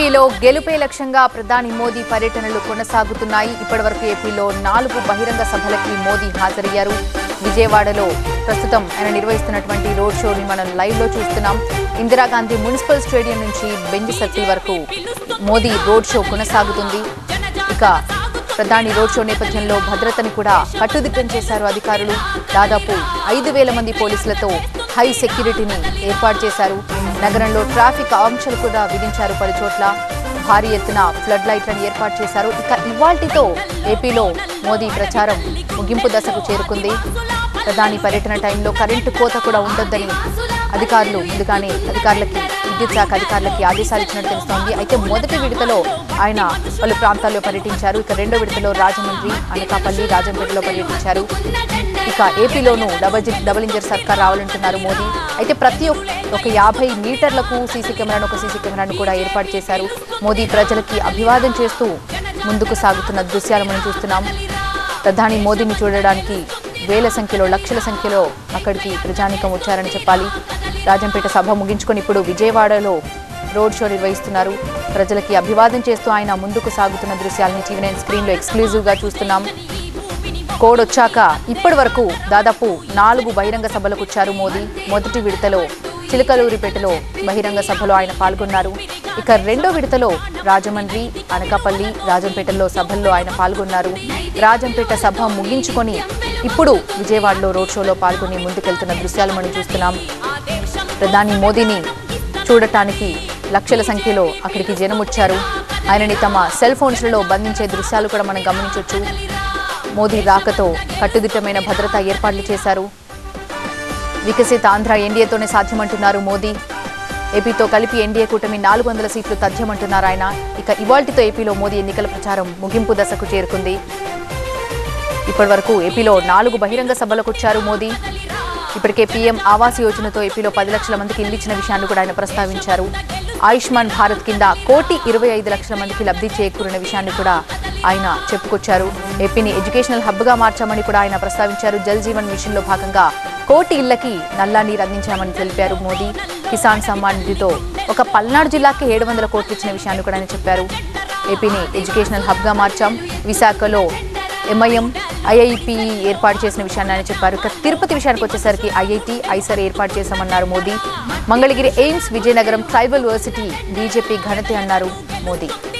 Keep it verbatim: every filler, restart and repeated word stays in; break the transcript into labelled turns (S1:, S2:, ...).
S1: ఏపీలో గెలుపే లక్ష్యంగా ప్రధాని మోదీ పర్యటనలు కొనసాగుతున్నాయి. ఇప్పటివరకు ఏపీలో నాలుగు బహిరంగ సభలకి మోదీ హాజరయ్యారు. విజయవాడలో ప్రస్తుతం ఆయన నిర్వహిస్తున్నటువంటి రోడ్ షోని మనం లైవ్ లో చూస్తున్నాం. ఇందిరాగాంధీ మున్సిపల్ స్టేడియం నుంచి బెంజ్ సర్కిల్ వరకు మోదీ రోడ్ షో కొనసాగుతుంది. ఇక ప్రధాని రోడ్ షో నేపథ్యంలో భద్రతని కూడా కట్టుదిట్టం చేశారు అధికారులు. దాదాపు ఐదు వేల మంది పోలీసులతో హై సెక్యూరిటీని ఏర్పాటు చేశారు. నగరంలో ట్రాఫిక్ ఆంక్షలు కూడా విధించారు. పలు చోట్ల భారీ ఎత్తున ఫ్లడ్ లైట్లను ఏర్పాటు చేశారు. ఇక ఇవాల్టితో ఏపీలో మోదీ ప్రచారం ముగింపు దశకు చేరుకుంది. ప్రధాని పర్యటన టైంలో కరెంటు కోత కూడా ఉండొద్దని అధికారులు ముందుగానే అధికారులకి విద్యుత్ శాఖ అధికారులకి ఆదేశాలు ఇచ్చినట్టు తెలుస్తోంది. అయితే మొదటి విడతలో ఆయన పలు ప్రాంతాల్లో పర్యటించారు. ఇక రెండో విడతలో రాజమండ్రి, అనకాపల్లి, రాజంపేటలో పర్యటించారు. ఇక ఏపీలోనూ డబల్ డబుల్ ఇంజన్ సర్కార్ రావాలంటున్నారు మోదీ. అయితే ప్రతి ఒక యాభై మీటర్లకు సీసీ కెమెరాను ఒక సీసీ కెమెరాను కూడా ఏర్పాటు చేశారు. మోదీ ప్రజలకి అభివాదం చేస్తూ ముందుకు సాగుతున్న దృశ్యాలు మనం చూస్తున్నాం. ప్రధాని మోదీని చూడడానికి వేల సంఖ్యలో లక్షల సంఖ్యలో అక్కడికి ప్రజానీకం వచ్చారని చెప్పాలి. రాజంపేట సభ ముగించుకొని ఇప్పుడు విజయవాడలో రోడ్ షో నిర్వహిస్తున్నారు. ప్రజలకి అభివాదం చేస్తూ ఆయన ముందుకు సాగుతున్న దృశ్యాలని టీవీ నైన్ స్క్రీన్లో ఎక్స్క్లూజివ్గా చూస్తున్నాం. కోడ్ వచ్చాక ఇప్పటి వరకు దాదాపు నాలుగు బహిరంగ సభలకు వచ్చారు మోదీ. మొదటి విడతలో చిలకలూరిపేటలో బహిరంగ సభలో ఆయన పాల్గొన్నారు. ఇక రెండో విడతలో రాజమండ్రి, అనకాపల్లి, రాజంపేటలో సభల్లో ఆయన పాల్గొన్నారు. రాజంపేట సభ ముగించుకొని ఇప్పుడు విజయవాడలో రోడ్ షోలో పాల్గొని ముందుకెళ్తున్న దృశ్యాలు మనం చూస్తున్నాం. ప్రధాని మోదీని చూడటానికి లక్షల సంఖ్యలో అక్కడికి జనం వచ్చారు. ఆయనని తమ సెల్ ఫోన్స్లలో బంధించే దృశ్యాలు కూడా మనం గమనించవచ్చు. మోదీ రాకతో కట్టుదిట్టమైన భద్రతా ఏర్పాట్లు చేశారు. వికసిత ఆంధ్ర ఎన్డీఏతోనే సాధ్యమంటున్నారు మోదీ. ఏపీతో కలిపి ఎన్డీఏ కూటమి నాలుగు వందల సీట్లు తథ్యమంటున్నారు ఆయన. ఇక ఇవాల్టితో ఏపీలో మోదీ ఎన్నికల ప్రచారం ముగింపు దశకు చేరుకుంది. ఇప్పటి వరకు ఏపీలో నాలుగు బహిరంగ సభలకు వచ్చారు మోదీ. ఇప్పటికే పీఎం ఆవాస్ యోజనతో ఏపీలో పది లక్షల మందికి ఇల్లు ఇచ్చిన విషయాన్ని కూడా ఆయన ప్రస్తావించారు. ఆయుష్మాన్ భారత్ కింద కోటి ఇరవై ఐదు లక్షల మందికి లబ్ధి చేకూరిన విషయాన్ని కూడా ఆయన చెప్పుకొచ్చారు. ఏపీని ఎడ్యుకేషనల్ హబ్గా మార్చామని కూడా ఆయన ప్రస్తావించారు. జల్ జీవన్ మిషన్లో భాగంగా కోటి ఇళ్లకి నల్లా నీరు అందించామని తెలిపారు మోదీ. కిసాన్ సమ్మాన్ నిధితో ఒక పల్నాడు జిల్లాకి ఏడు వందల కోట్లు ఇచ్చిన విషయాన్ని కూడా ఆయన చెప్పారు. ఏపీని ఎడ్యుకేషనల్ హబ్గా మార్చాం. విశాఖలో ఎంఐఎం, ఐఐపిఈ ఏర్పాటు చేసిన విషయాన్ని ఆయన చెప్పారు. ఇక తిరుపతి విషయానికి వచ్చేసరికి ఐఐటి, ఐసర్ ఏర్పాటు చేశామన్నారు Modi. Mangalagiri AIIMS, Vizianagaram tribal university BJP ఘనతే అన్నారు మోదీ.